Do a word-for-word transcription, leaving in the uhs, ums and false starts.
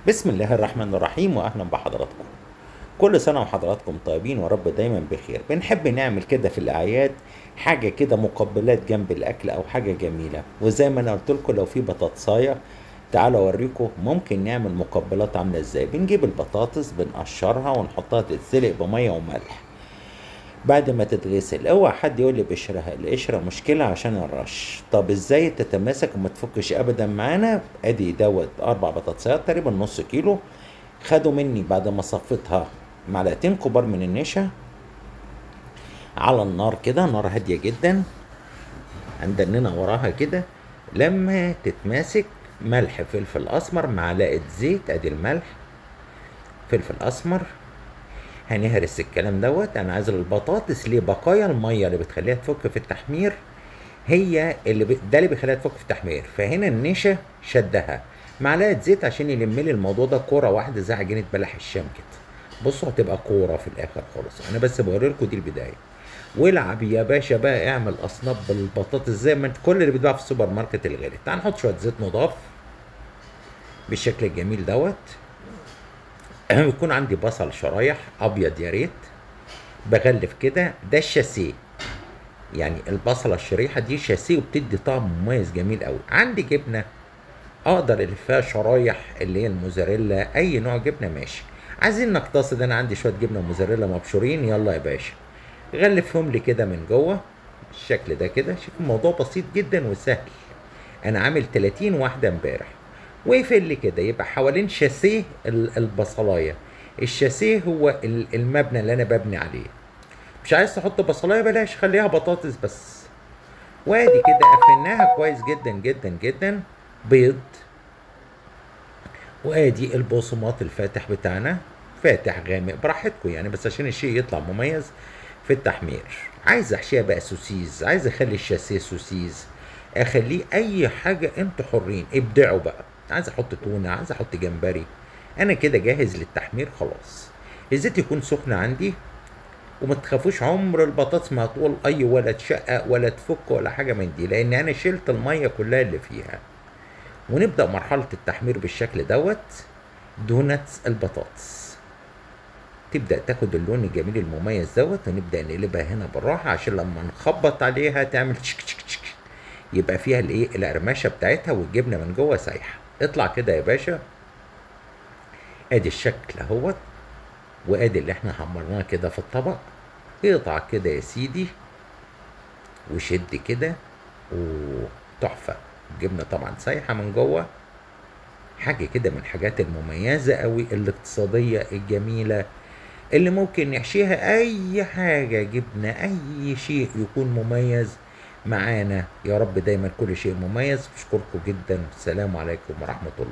بسم الله الرحمن الرحيم واهلا بحضراتكم. كل سنه وحضراتكم طيبين ورب دايما بخير. بنحب نعمل كده في الاعياد حاجه كده مقبلات جنب الاكل او حاجه جميله، وزي ما انا قلت لكم لو في بطاطسايه تعالوا اوريكم ممكن نعمل مقبلات عامله ازاي. بنجيب البطاطس بنقشرها ونحطها تتسلق بميه وملح. بعد ما تتغسل اوعى حد يقول لي بقشرها، القشره مشكله عشان الرش. طب ازاي تتماسك وما تفكش ابدا معانا؟ ادي دوت اربع بطاطسات تقريبا نص كيلو. خدوا مني بعد ما صفيتها معلقتين كبار من النشا على النار كده، نار هاديه جدا عندنا وراها كده. لما تتماسك ملح فلفل اسمر معلقه زيت، ادي الملح فلفل اسمر. هنهرس الكلام دوت. انا عايز البطاطس ليه بقايا الميه اللي بتخليها تفك في التحمير، هي اللي ب... ده اللي بيخليها تفك في التحمير. فهنا النشا شدها معلقه زيت عشان يلم لي الموضوع ده كوره واحده زي عجينه بلح الشام كده. بصوا هتبقى كوره في الاخر خالص. انا بس بوري لكم دي البدايه. والعب يا باشا بقى، اعمل اصناف بالبطاطس زي ما انت كل اللي بيتباع في السوبر ماركت الغالي. تعال نحط شويه زيت نضاف بالشكل الجميل دوت. بيكون عندي بصل شرايح ابيض يا ريت، بغلف كده. ده الشاسيه، يعني البصله الشريحه دي شاسيه وبتدي طعم مميز جميل قوي. عندي جبنه اقدر الفها شرايح اللي هي الموزاريلا، اي نوع جبنه ماشي. عايزين نقتصد، انا عندي شويه جبنه موزاريلا مبشورين، يلا يا باشا غلفهم لي كده من جوه بالشكل ده كده. شوف الموضوع بسيط جدا وسهل. انا عامل تلاتين واحده امبارح. واقفل لي كده يبقى حوالين شاسيه البصلايه. الشاسيه هو المبنى اللي انا ببني عليه. مش عايز تحط بصلايه بلاش، خليها بطاطس بس. وادي كده قفلناها كويس جدا جدا جدا. بيض، وادي البقسماط الفاتح بتاعنا، فاتح غامق براحتكم يعني، بس عشان الشيء يطلع مميز في التحمير. عايز احشيها بقى سوسيز، عايز اخلي الشاسيه سوسيز، اخليه اي حاجه، انتوا حرين ابدعوا بقى. عايز احط تونه، عايز احط جمبري. انا كده جاهز للتحمير خلاص. الزيت يكون سخن عندي، وما تخافوش عمر البطاطس ما هتقول اي ولا تشقق ولا تفك ولا حاجه من دي، لان انا شلت الميه كلها اللي فيها. ونبدا مرحله التحمير بالشكل دوت. دونتس البطاطس تبدا تاخد اللون الجميل المميز دوت، ونبدا نقلبها هنا بالراحه عشان لما نخبط عليها تعمل تشك تشك تشك، يبقى فيها الايه القرمشه بتاعتها والجبنه من جوه سايحه. اطلع كده يا باشا. ادي الشكل اهوت، وادي اللي احنا حمرناه كده في الطبق. اقطع كده يا سيدي وشد كده، وتحفه. الجبنه طبعا سايحه من جوه. حاجه كده من الحاجات المميزه قوي الاقتصاديه الجميله اللي ممكن نحشيها اي حاجه جبنه، اي شيء يكون مميز معانا. يا رب دايما كل شيء مميز. بشكركم جدا. السلام عليكم ورحمه الله.